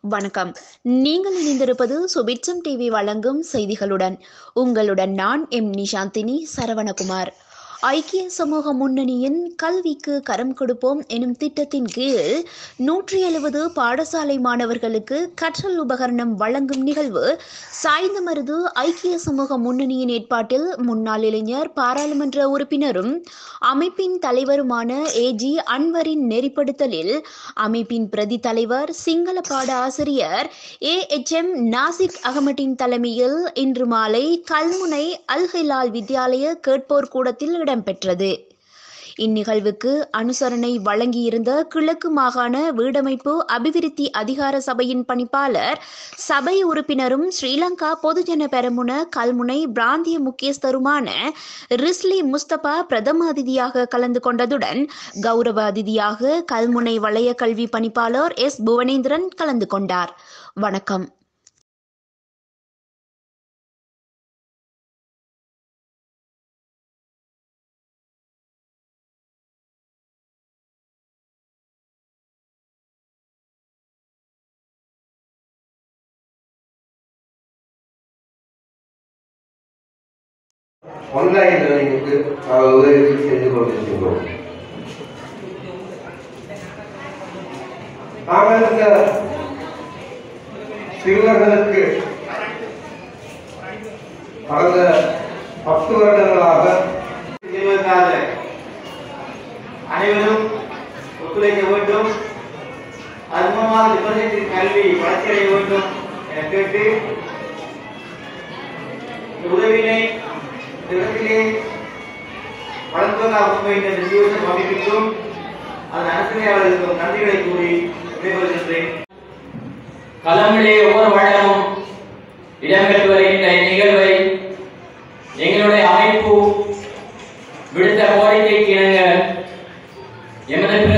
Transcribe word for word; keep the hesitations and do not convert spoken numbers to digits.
வணக்கம். நீங்கள் இணைந்திருப்பது சுபிட்சம் டிவி வழங்கும் செய்திகளுடன். உங்களுடன் நான் எம் நிஷாந்தினி சரவணகுமார். ஐக்கிய சமூக முன்னணியின் கல்விக்கு கரம் கொடுப்போம் எனும் திட்டத்தின் கீழ் நூற்றி எழுபது பாடசாலை மாணவர்களுக்கு கற்றல் உபகரணம் வழங்கும் நிகழ்வு சாய்ந்தமருது ஐக்கிய சமூக முன்னணியின் ஏற்பாட்டில் முன்னாள் இளைஞர் பாராளுமன்ற உறுப்பினரும் அமைப்பின் தலைவருமான ஏ ஜி அன்வரின் நெறிப்படுத்தலில் அமைப்பின் பிரதி தலைவர் சிங்கள பாட ஆசிரியர் ஏ எச் எம் நாசிக் அகமட்டின் தலைமையில் இன்று மாலை கல்முனை அல் ஹிலால் வித்யாலய கேட்போர் கூடத்தில் இடம்பெற்றது. இந்நிகழ்வுக்கு அனுசரணை வழங்கியிருந்த கிழக்கு மாகாண வீடமைப்பு அபிவிருத்தி அதிகார சபையின் பணிப்பாளர் சபை உறுப்பினரும் ஸ்ரீலங்கா பொதுஜன பெரமுன கல்முனை பிராந்திய முக்கியஸ்தருமான ரிஸ்லி முஸ்தபா பிரதம அதிதியாக கலந்து கொண்டதுடன் கௌரவ அதிதியாக கல்முனை வலய கல்வி பணிப்பாளர் எஸ் புவனேந்திரன் கலந்து கொண்டார். வணக்கம். ஆன்லைன் லேர்னிங்க்கு உதவி செய்து கொண்டிருக்கிறோம். நாங்கள் இந்த சிறுவர்களுக்கு கடந்த பத்து வருடங்களாக அனைவரும் ஒத்துழைக்க வேண்டும். அது மூலமாக நிபந்தனை கல்வி வளர்ச்சியடைய வேண்டும் என கேட்டு உதவினை இடத்திலே வழங்குவதாக முன்வைத்த நிதியோசம் அமைப்பிற்கும் அதன் அரசியலாளர்களுக்கும் நன்றிகளை கூறி விடைபெறுகின்றேன். கலமிலே ஒவ்வொரு வருடமும் இடம்பெற்று வருகின்ற இந்நிகழ்வை எங்களுடைய அமைப்பு விடுத்த கோரிக்கைக்கு இணங்க எமது